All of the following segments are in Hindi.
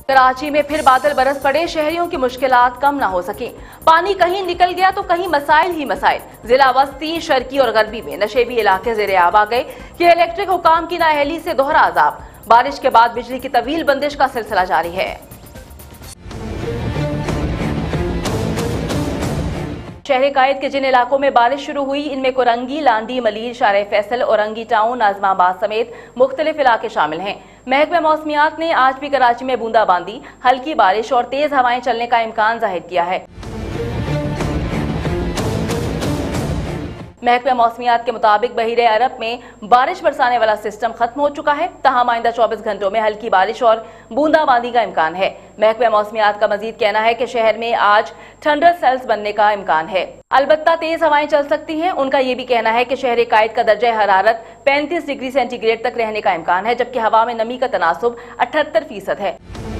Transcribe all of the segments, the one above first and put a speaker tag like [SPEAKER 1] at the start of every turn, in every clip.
[SPEAKER 1] कराची में फिर बादल बरस पड़े, शहरियों की मुश्किलात कम ना हो सकी। पानी कहीं निकल गया तो कहीं मसाइल ही मसाइल। जिला वस्ती, शर्की और गरबी में नशेबी इलाके जेर आब आ गए कि इलेक्ट्रिक हुकाम की नाअहली से दोहरा अजाब। बारिश के बाद बिजली की तवील बंदिश का सिलसिला जारी है। शहर कायद के जिन इलाकों में बारिश शुरू हुई, इनमें कोरंगी, लांडी, मलीर, शारे फैसल, औरंगी टाउन, आजमाबाद समेत मुख्तलिफ इलाके शामिल हैं। महकमा मौसमियात ने आज भी कराची में बूंदाबांदी, हल्की बारिश और तेज हवाएं चलने का इम्कान जाहिर किया है। महकमा मौसमियात के मुताबिक बहीरे अरब में बारिश बरसाने वाला सिस्टम खत्म हो चुका है। तहम आइंदा 24 घंटों में हल्की बारिश और बूंदाबांदी का इम्कान है। महकमा मौसमियात का मजीद कहना है कि शहर में आज थंडर सेल्स बनने का इम्कान है। अलबत्ता तेज हवाएं चल सकती हैं। उनका यह भी कहना है कि शहर कायद का दर्जा हरारत 35 डिग्री सेंटीग्रेड तक रहने का इम्कान है, जबकि हवा में नमी का तनासुब 78% है।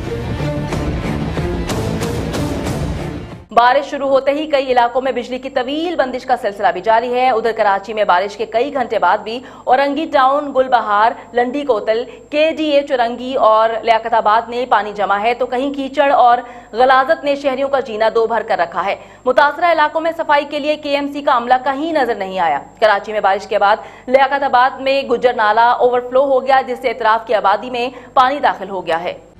[SPEAKER 1] बारिश शुरू होते ही कई इलाकों में बिजली की तवील बंदिश का सिलसिला भी जारी है। उधर कराची में बारिश के कई घंटे बाद भी औरंगी टाउन, गुलबहार, लंडी कोतल, KDA चुरंगी और लियाकताबाद में पानी जमा है, तो कहीं कीचड़ और गलाजत ने शहरियों का जीना दो भर कर रखा है। मुतासरा इलाकों में सफाई के लिए KMC का अमला कहीं नजर नहीं आया। कराची में बारिश के बाद लियाकताबाद में गुज्जर नाला ओवरफ्लो हो गया, जिससे इतराफ की आबादी में पानी दाखिल हो गया है।